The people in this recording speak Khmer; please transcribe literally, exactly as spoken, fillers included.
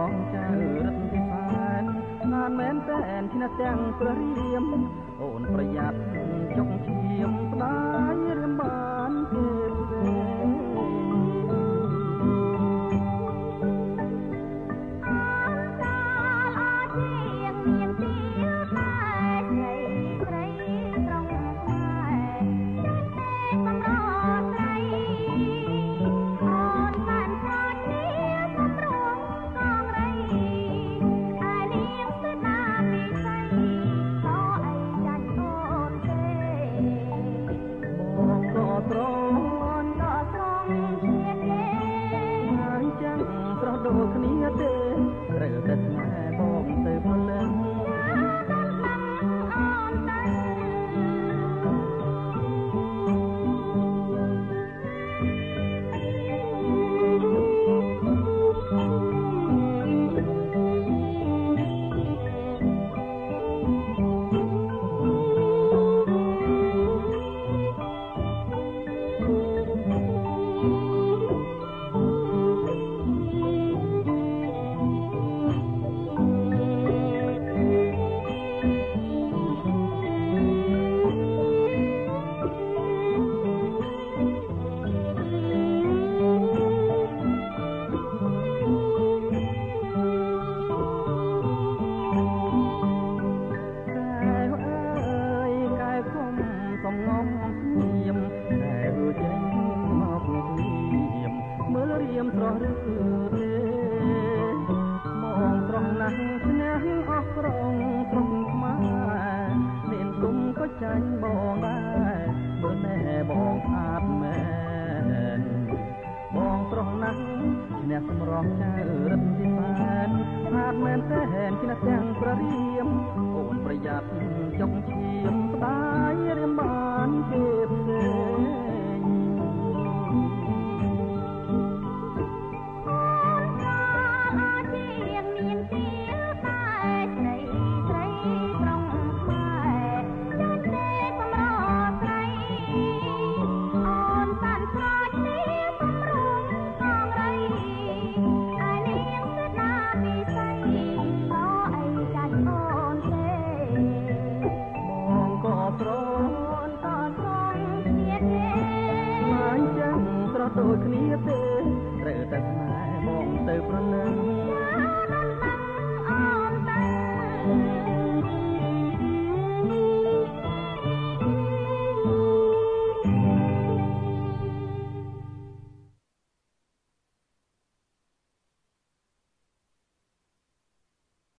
ងចៅរត់ពីផែនណានមែនតែនឈ្នះទាំងព្រះរាមអូនប្រយ័ត្នចុកឈាមផ្ដាយរៀមបានទេផ្សេងដូចគ្នាទេត្រូវតែស្នេហ៍បងទៅព្រលឹងសំងំញៀមតែរួចចេញមកញៀមមើលរៀមស្រស់ឬទេមកស្រស់ណាស់ស្នេហ៍អស់ក្រងត្រង់ខ្មែរមានគុំក៏ចាញ់បងដែរមើលណែបងស្អាតមែនបងស្រស់ណាស់អ្នកសម្រស់ចៅរត់ពីផែនស្អាតមែនតែឈ្នះទាំងព្រះរាមអូនប្រយ័ត្នចុកឈាមផ្ដាយរៀមបានទេផ្សេងដូចគ្នាទេត្រូវតែស្នេហ៍បងទៅប្រលឹង